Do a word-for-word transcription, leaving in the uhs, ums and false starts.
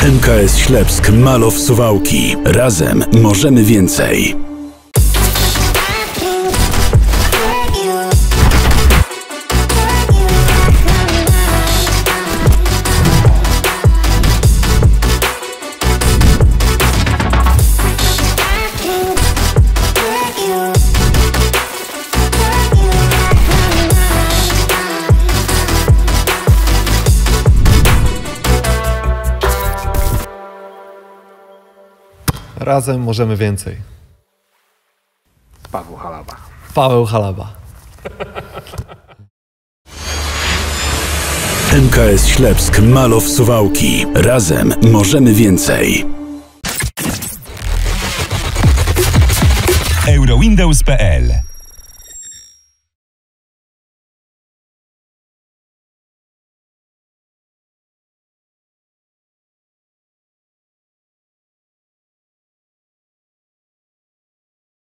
M K S Ślepsk, Malow, Suwałki. Razem możemy więcej. Razem możemy więcej. Paweł Halaba. Paweł Halaba. M K S Ślepsk, Malow, Suwałki. Razem możemy więcej. Eurowindows kropka p l